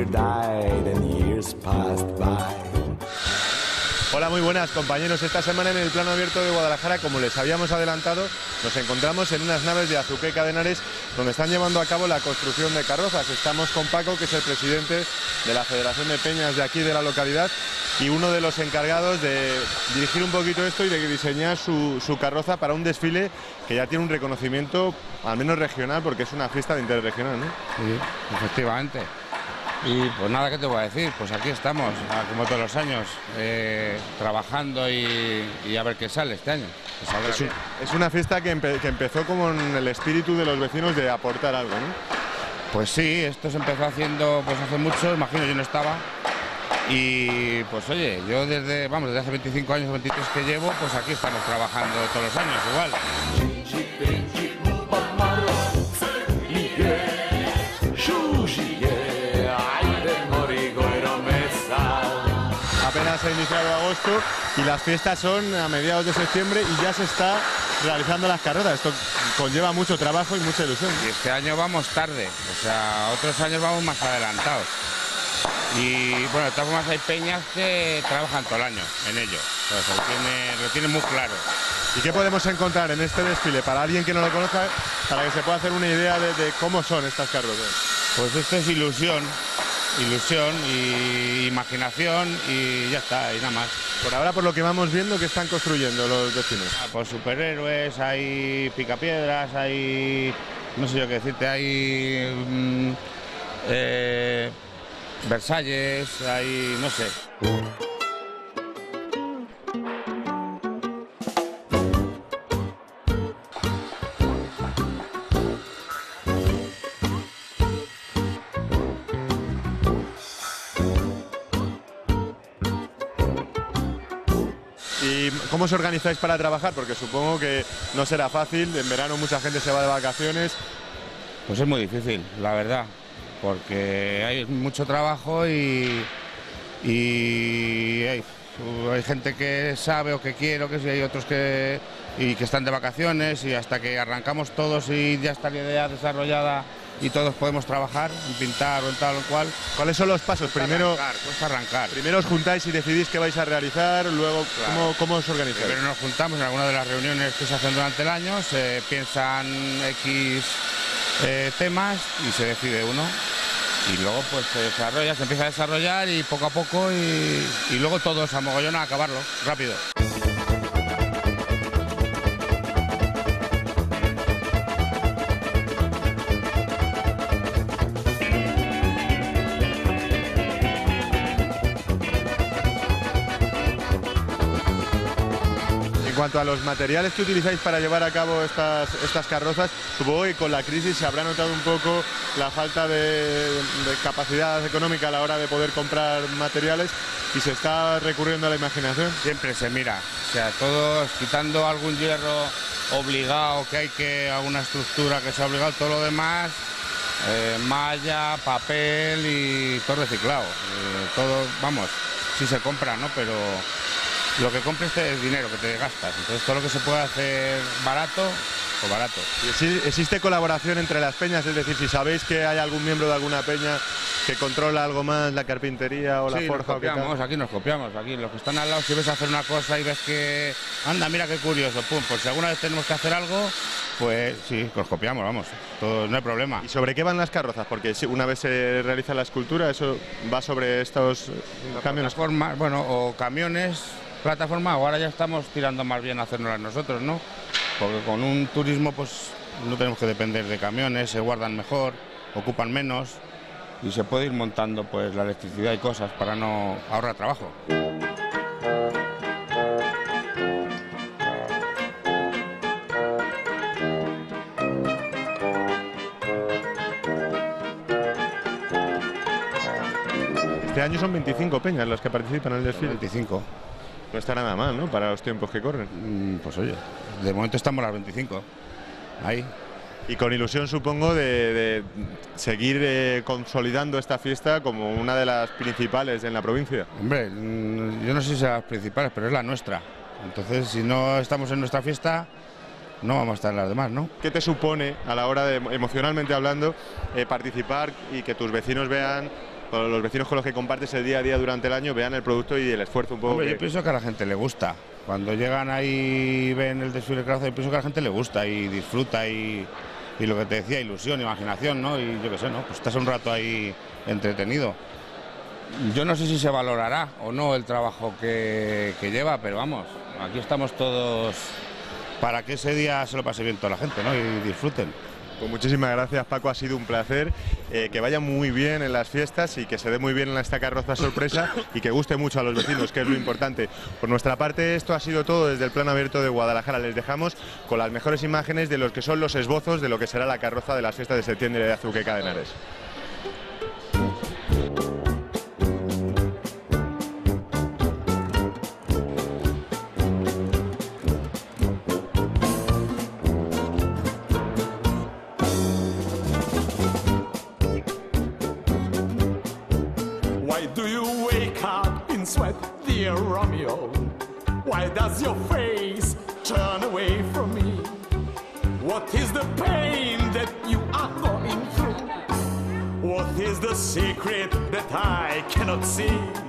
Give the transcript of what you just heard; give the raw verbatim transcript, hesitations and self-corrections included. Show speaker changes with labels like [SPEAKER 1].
[SPEAKER 1] died and years passed by.
[SPEAKER 2] Hola, muy buenas compañeros. Esta semana en el plano abierto de Guadalajara, como les habíamos adelantado, nos encontramos en unas naves de Azuqué Cadenares donde están llevando a cabo la construcción de carrozas. Estamos con Paco, que es el presidente de la Federación de Peñas de aquí de la localidad y uno de los encargados de dirigir un poquito esto y de diseñar su, su carroza para un desfile que ya tiene un reconocimiento al menos regional, porque es una fiesta de interés regional, ¿no?
[SPEAKER 3] Sí, efectivamente. Y pues nada, ¿qué te voy a decir? Pues aquí estamos, como todos los años, eh, trabajando y, y a ver qué sale este año. Pues
[SPEAKER 2] es, un, es una fiesta que, empe que empezó con el espíritu de los vecinos de aportar algo, ¿no?
[SPEAKER 3] Pues sí, esto se empezó haciendo pues hace mucho, imagino, yo no estaba. Y pues oye, yo desde, vamos, desde hace veinticinco años, veintitrés que llevo, pues aquí estamos trabajando todos los años igual.
[SPEAKER 2] Apenas ha iniciado agosto y las fiestas son a mediados de septiembre y ya se está realizando las carreras. Esto conlleva mucho trabajo y mucha ilusión.
[SPEAKER 3] Y este año vamos tarde, o sea, otros años vamos más adelantados. Y bueno, de todas formas hay peñas que trabajan todo el año en ello, o sea, lo tiene, lo tiene muy claro.
[SPEAKER 2] ¿Y qué podemos encontrar en este desfile para alguien que no lo conozca, para que se pueda hacer una idea de, de cómo son estas carrozas?
[SPEAKER 3] Pues esto es ilusión. Ilusión y imaginación y ya está, y nada más.
[SPEAKER 2] Por ahora, por lo que vamos viendo, ¿qué están construyendo los vecinos?
[SPEAKER 3] Ah, pues superhéroes, hay picapiedras, hay, no sé yo qué decirte, hay mmm, eh, Versalles, hay, no sé.
[SPEAKER 2] ¿Y cómo os organizáis para trabajar? Porque supongo que no será fácil, en verano mucha gente se va de vacaciones.
[SPEAKER 3] Pues es muy difícil, la verdad, porque hay mucho trabajo y, y hay, hay gente que sabe o que quiere, o que sí, hay otros que, y que están de vacaciones, y hasta que arrancamos todos y ya está la idea desarrollada y todos podemos trabajar en pintar o en tal o cual.
[SPEAKER 2] ¿Cuáles son los pasos?
[SPEAKER 3] Cuesta
[SPEAKER 2] Primero,
[SPEAKER 3] arrancar, cuesta arrancar.
[SPEAKER 2] Primero os juntáis y decidís qué vais a realizar, luego
[SPEAKER 3] Claro.
[SPEAKER 2] ¿cómo, cómo os organizáis?
[SPEAKER 3] Primero nos juntamos en alguna de las reuniones que se hacen durante el año, se piensan X eh, temas y se decide uno. Y luego pues se desarrolla, se empieza a desarrollar y poco a poco y, y luego todos a mogollón a acabarlo, rápido.
[SPEAKER 2] En cuanto a los materiales que utilizáis para llevar a cabo estas, estas carrozas, supongo que con la crisis se habrá notado un poco la falta de, de capacidad económica a la hora de poder comprar materiales y se está recurriendo a la imaginación.
[SPEAKER 3] Siempre se mira, o sea, todos quitando algún hierro obligado, que hay que, alguna estructura que sea obligado, todo lo demás, eh, malla, papel y todo reciclado. Eh, todo, vamos, sí se compra, ¿no? Pero lo que compres es dinero que te gastas, entonces todo lo que se puede hacer barato, pues barato.
[SPEAKER 2] ¿Y existe colaboración entre las peñas? Es decir, si sabéis que hay algún miembro de alguna peña que controla algo más la carpintería o la
[SPEAKER 3] sí,
[SPEAKER 2] forja.
[SPEAKER 3] nos copiamos, aquí nos copiamos, aquí los que están al lado, si ves hacer una cosa y ves que, anda, mira qué curioso, pum, pues si alguna vez tenemos que hacer algo, pues sí, nos copiamos, vamos, todo, no hay problema.
[SPEAKER 2] ¿Y sobre qué van las carrozas? Porque una vez se realiza la escultura, eso va sobre estos camiones.
[SPEAKER 3] Plataformas, bueno, o camiones, plataforma, ahora ya estamos tirando más bien a hacernoslas nosotros, ¿no? Porque con un turismo pues no tenemos que depender de camiones, se guardan mejor, ocupan menos y se puede ir montando pues la electricidad y cosas para no ahorrar trabajo.
[SPEAKER 2] Este año son veinticinco peñas las que participan en el desfile.
[SPEAKER 3] veinticinco.
[SPEAKER 2] No está nada mal, ¿no? Para los tiempos que corren.
[SPEAKER 3] Mm, pues oye, de momento estamos a las veinticinco. Ahí.
[SPEAKER 2] Y con ilusión, supongo, de, de seguir eh, consolidando esta fiesta como una de las principales en la provincia.
[SPEAKER 3] Hombre, yo no sé si son las principales, pero es la nuestra. Entonces, si no estamos en nuestra fiesta, no vamos a estar en las demás, ¿no?
[SPEAKER 2] ¿Qué te supone, a la hora de, emocionalmente hablando, eh, participar y que tus vecinos vean con los vecinos con los que compartes el día a día durante el año vean el producto y el esfuerzo un poco.
[SPEAKER 3] Hombre,
[SPEAKER 2] que...
[SPEAKER 3] yo pienso que a la gente le gusta. Cuando llegan ahí y ven el desfile de carroza, yo pienso que a la gente le gusta y disfruta y, y lo que te decía, ilusión, imaginación, ¿no? Y yo qué sé, ¿no? Pues estás un rato ahí entretenido. Yo no sé si se valorará o no el trabajo que, que lleva, pero vamos, aquí estamos todos para que ese día se lo pase bien toda la gente, ¿no? Y disfruten.
[SPEAKER 2] Pues muchísimas gracias, Paco, ha sido un placer, eh, que vaya muy bien en las fiestas y que se dé muy bien en esta carroza sorpresa y que guste mucho a los vecinos, que es lo importante. Por nuestra parte, esto ha sido todo desde el plano abierto de Guadalajara. Les dejamos con las mejores imágenes de los que son los esbozos de lo que será la carroza de las fiestas de septiembre de Azuqueca de Henares.
[SPEAKER 4] Why do you wake up in sweat, dear Romeo? Why does your face turn away from me? What is the pain that you are going through? What is the secret that I cannot see?